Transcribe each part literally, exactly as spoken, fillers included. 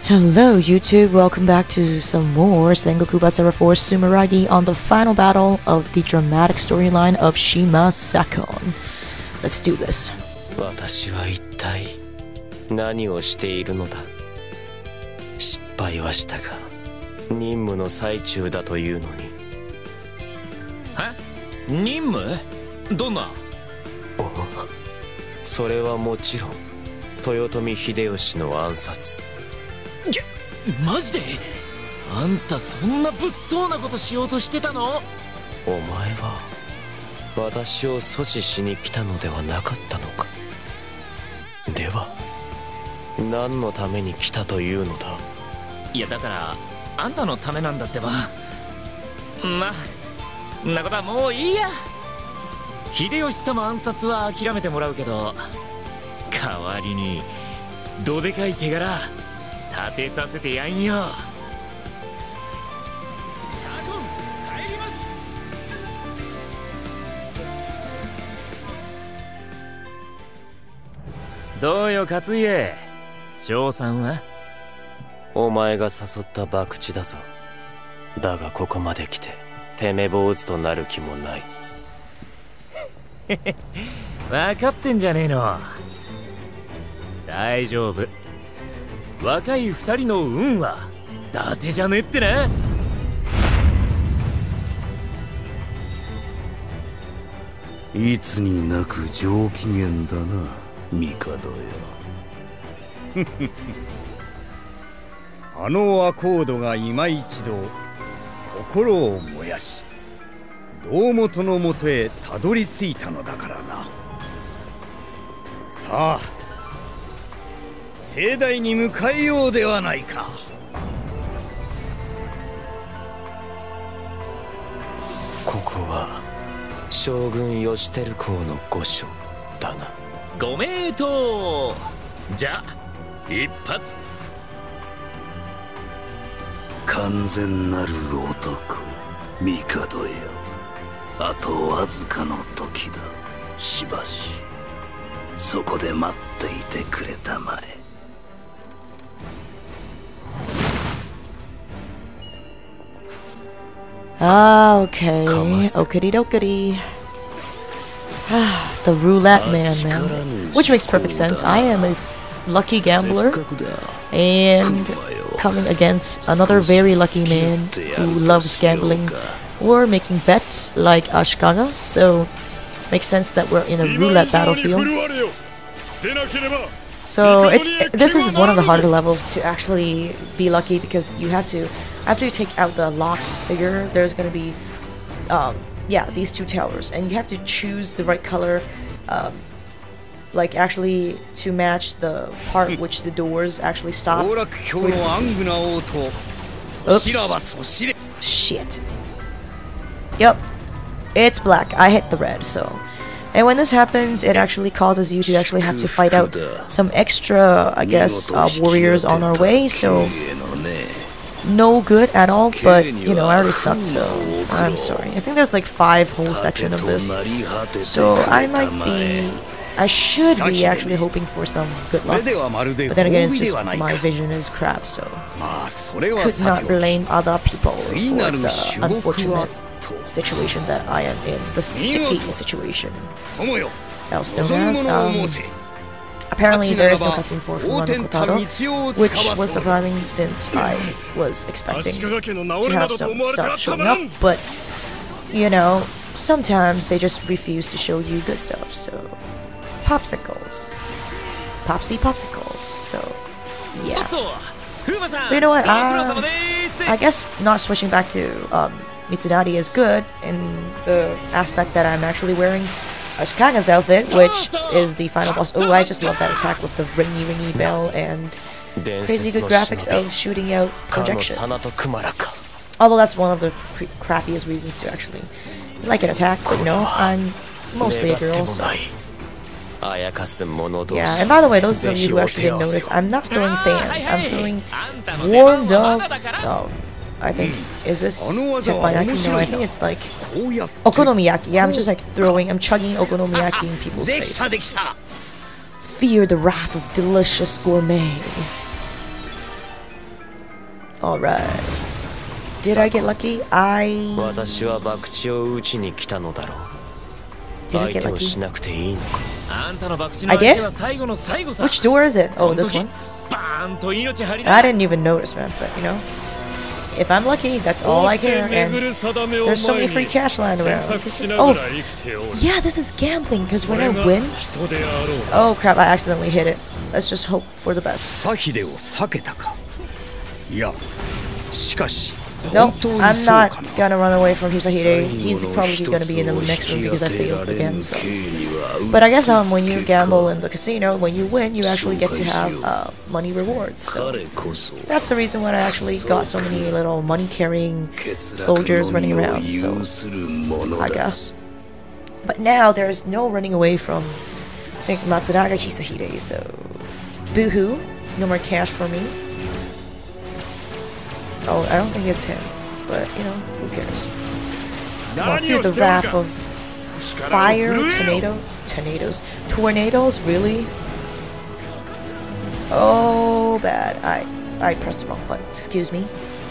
Hello YouTube, welcome back to some more Sengoku Basara four Sumeragi on the final battle of the dramatic storyline of Shima Sakon. Let's do this. 私は一体何をしているのだ。失敗はしたが任務の最中だというのに。 え？任務？どんな？ それはもちろん豊臣秀吉の暗殺。 マジで？あんたそんな物騒なことしようとしてたの？ お前は私を阻止しに来たのではなかったのか。では何のために来たというのだ。 いやだからあんたのためなんだってば。まあんなことはもういいや。秀吉様暗殺は諦めてもらうけど、代わりにどでかい手柄立てさせてやんよ。サゴン帰ります。どうよ勝家、翔さんは？ お前が誘った博打だぞ。だがここまで来ててめ坊主となる気もない。 分かってんじゃねえの。大丈夫、若い二人の運は伊達じゃねえってな。 いつになく上機嫌だな、帝よ。 あのアコードが今一度心を燃やし胴元のもとへたどり着いたのだからな。さあ盛大に迎えようではないか。 ここは将軍義輝公の御所だな。 ご名答。じゃあ一発。 完全なる男、帝よ。あとわずかの時だ。しばしそこで待っていてくれたまえ。 Ah, okay. Okity dokity. The roulette man, man. Which makes perfect sense. I am a lucky gambler and coming against another very lucky man who loves gambling or making bets like Ashikaga, so makes sense that we're in a roulette battlefield. So it's this is one of the harder levels to actually be lucky, because you have to, after you take out the locked figure, there's gonna be um, yeah, these two towers, and you have to choose the right color, um, like actually to match the part which the doors actually stop. Oops. Shit. Yep. It's black. I hit the red, so. And when this happens, it actually causes you to actually have to fight out some extra, I guess, uh, warriors on our way, so no good at all, but, you know, I already sucked, so I'm sorry. I think there's like five whole section of this, so I might be, I should be actually hoping for some good luck, but then again, it's just my vision is crap, so could not blame other people for the unfortunate situation that I am in, the sticky situation. Else known as, um, apparently there is no cutscene for Fumano Kotaro, which was surprising since I was expecting to have some stuff showing up, but, you know, sometimes they just refuse to show you good stuff, so popsicles. Popsy popsicles, so, yeah. But you know what, uh, I guess not switching back to, um, Mitsunari is good in the aspect that I'm actually wearing Ashikaga's outfit, which is the final boss. Oh, I just love that attack with the ringy ringy bell and crazy good graphics of shooting out projections. Although that's one of the crappiest reasons to actually like an attack, but you know, I'm mostly a girl, so. Yeah, and by the way, those of you who actually didn't notice, I'm not throwing fans, I'm throwing warmed up. Oh, I think, is this teppanyaki? No, I think it's like okonomiyaki. Yeah, I'm just like throwing, I'm chugging okonomiyaki in people's face. Fear the wrath of delicious gourmet. Alright. Did I get lucky? I... 私は博打を打ちに来たのだろう。 Did I get 相手を lucky? しなくていいのか。 あんたの博打の I 相 did? 手は最後の最後さ。 Which door is it? Oh, this one? バーンと命張りだ。 I didn't even notice, man, but you know. If I'm lucky, that's all I care, and there's so many free cash lying around. Oh, yeah, this is gambling, because when I win... Oh crap, I accidentally hit it. Let's just hope for the best. サヒデを避けたか。いや、しかし Nope, 本当に I'm そう not かな。 gonna run away from Hisahide. He's probably gonna be in the next room because I failed again, so... But I guess um, when you gamble in the casino, when you win, you actually get to have uh, money rewards, so... That's the reason why I actually got so many little money-carrying soldiers running around, so... I guess. But now, there's no running away from, I think, Matsunaga Hisahide, so... Boo-hoo. No more cash for me. Oh, I don't think it's him, but you know, who cares? Well, fear the wrath of fire, tornado, tornadoes, tornadoes, really? Oh, bad. I, I pressed the wrong button. Excuse me.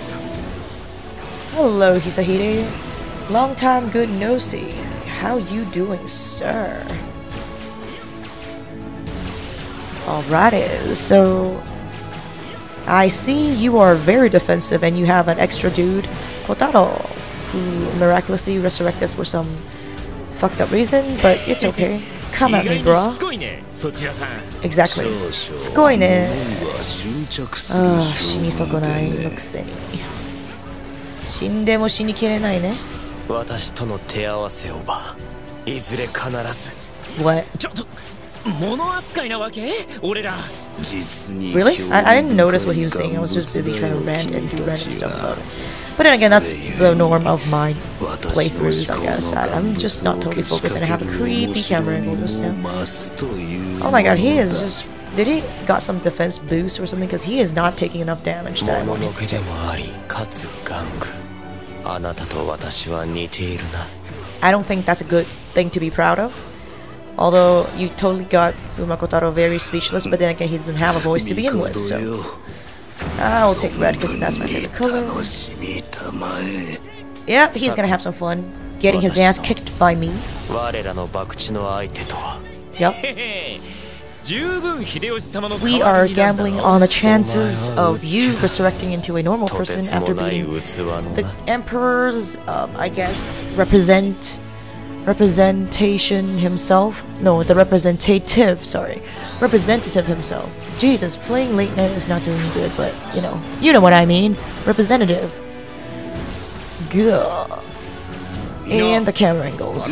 Hello, Hisahide. Long time good no see. How you doing, sir? Alrighty, so... I see you are very defensive and you have an extra dude, Kotaro, who miraculously resurrected for some fucked up reason, but it's okay. Come at me, bro. Exactly. しつこいね。ああ、死に損ないのくせに。死んでも死にきれないね。 私との手合わせをば、いずれ必ず。 What? ちょっと物扱いなわけ？俺ら。 Really? I, I didn't notice what he was saying. I was just busy trying to rant and do random stuff about it. But then again, that's the norm of my playthroughs, I guess. I, I'm just not totally focused and I have a creepy camera angle just now. Oh my god, he is just... Did he got some defense boost or something? Because he is not taking enough damage that I wanted to. I don't think that's a good thing to be proud of. Although you totally got Fumakotaro very speechless, but then again he doesn't have a voice to begin with, so... I'll take red because that's my favorite color. Yeah, he's gonna have some fun getting his ass kicked by me. Yep. We are gambling on the chances of you resurrecting into a normal person after beating the Emperor's, um, I guess, represent... representation himself. No, the representative, sorry. Representative himself. Jesus, playing late night is not doing good, but, you know. You know what I mean. Representative. Good. And the camera angles.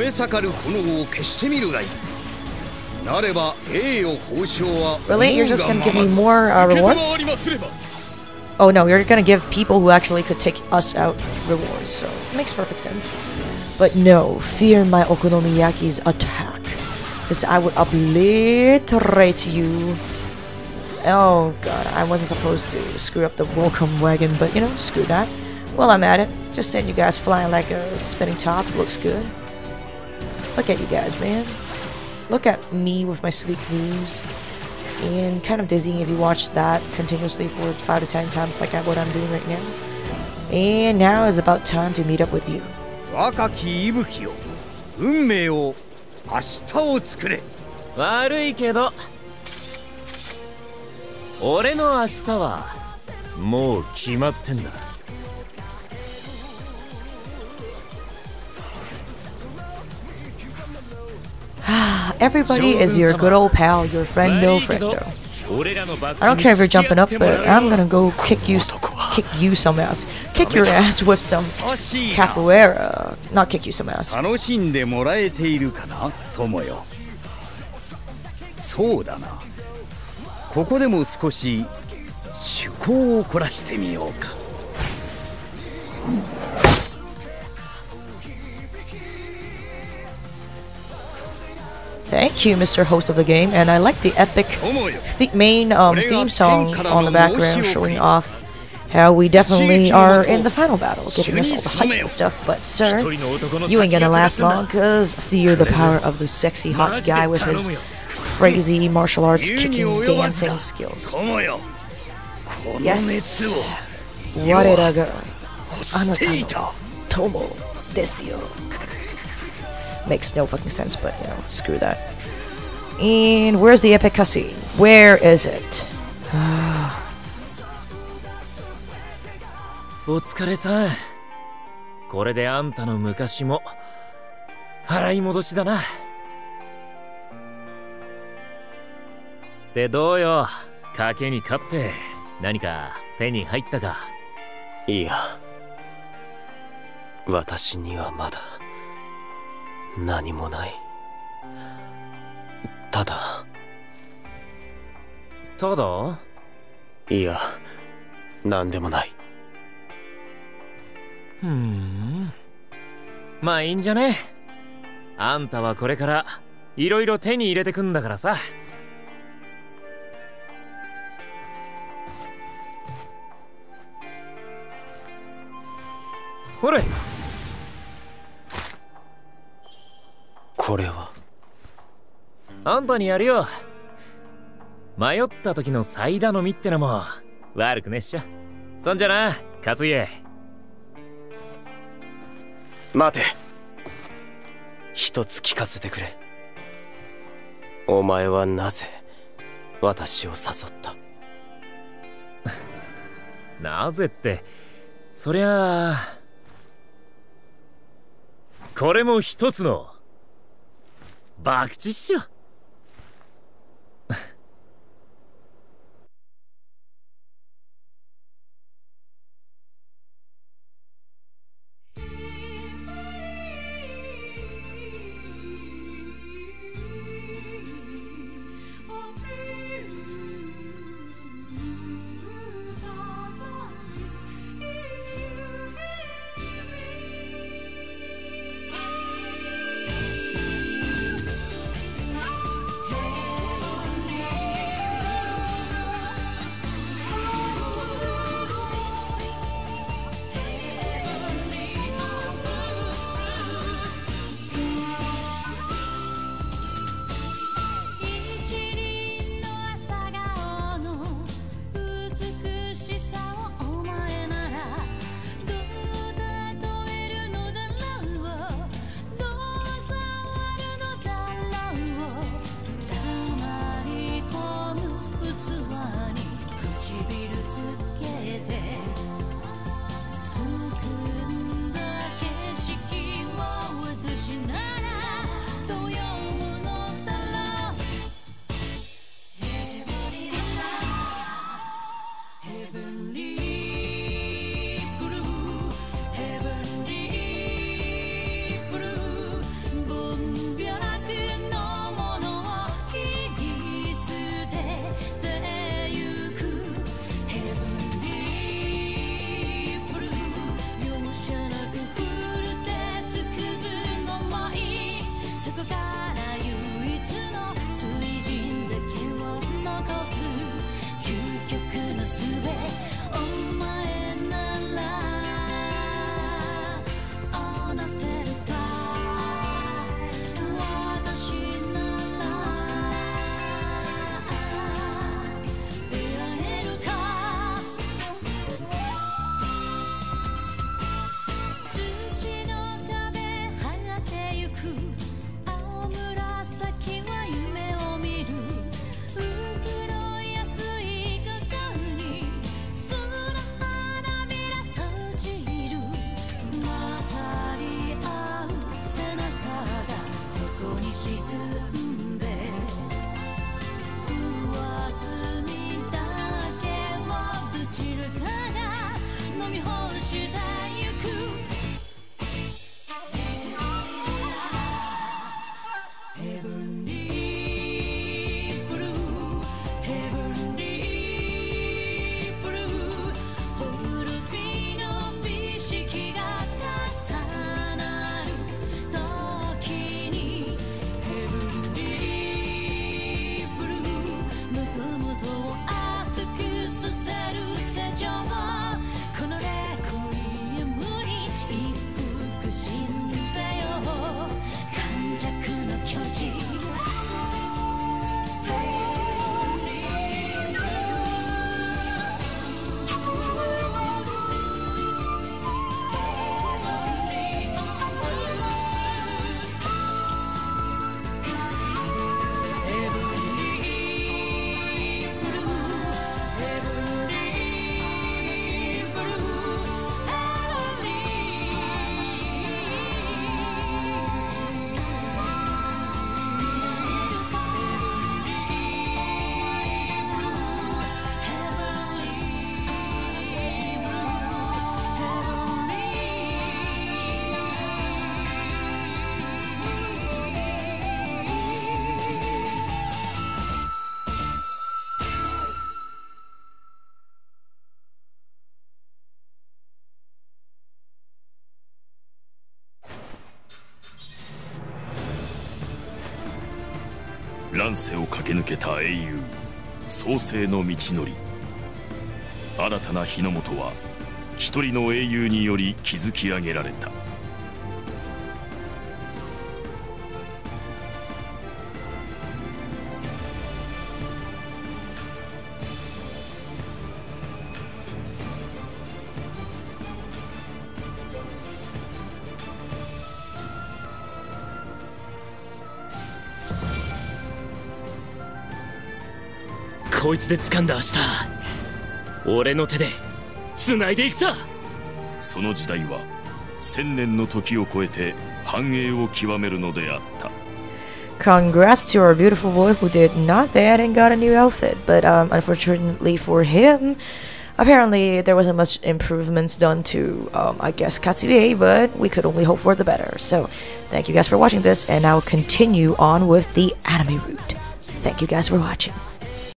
Really? You're just gonna give me more uh, rewards? Oh no, you're gonna give people who actually could take us out rewards, so it makes perfect sense. But no, fear my Okonomiyaki's attack, because I would obliterate you. Oh god, I wasn't supposed to screw up the welcome wagon, but you know, screw that. Well, I'm at it. Just send you guys flying like a spinning top. Looks good. Look at you guys, man. Look at me with my sleek moves. And kind of dizzying if you watch that continuously for five to ten times like what I'm doing right now. And now is about time to meet up with you. 若き息吹を運命を明日を作れ。 悪いけど俺の明日はもう決まってんだ。 Everybody is your good old pal, your friend, no friendo. I don't care if you're jumping up, but I'm gonna go kick you, kick you some ass. Kick your ass with some capoeira. Not kick you some ass. 楽しんでもらえているかな、友よ。そうだな。ここでも少し趣向を凝らしてみようか。 Thank you, Mister Host of the game, and I like the epic th main um, theme song on the background showing off how we definitely are in the final battle, giving us all the hype and stuff. But sir, you ain't gonna last long, cause fear the power of the sexy hot guy with his crazy martial arts kicking dancing skills. Yes. 我らがあなたの友ですよ。Makes no fucking sense, but you know, screw that. And where's the epic cutscene? Where is it? お疲れさん。これであんたの昔も払い戻しだな。でどうよ、賭けに勝って何か手に入ったか。 いや、私にはまだ何もない。ただただいや、何でもない。 ふーん、まあいいんじゃね。あんたはこれからいろいろ手に入れてくんだからさ。ほれ、 これはあんたにやるよ。迷った時のサイダ飲みってのも悪くねっしょ。そんじゃな、勝家。 待て、一つ聞かせてくれ。お前はなぜ私を誘った？ なぜって、そりゃあこれも一つの博打っしょ。 乱世を駆け抜けた英雄創世の道のり。新たな日の本は一人の英雄により築き上げられた。 こいつで掴んだ明日、俺の手で繋いでいくさ。 その時代は千年の時を超えて繁栄を極めるのであった。 Congrats to our beautiful boy who did not bad and got a new outfit, but um, unfortunately for him, apparently there wasn't much improvements done to, um, I guess, Katsuie, but we could only hope for the better. So, thank you guys for watching this, and I'll continue on with the anime route. Thank you guys for watching.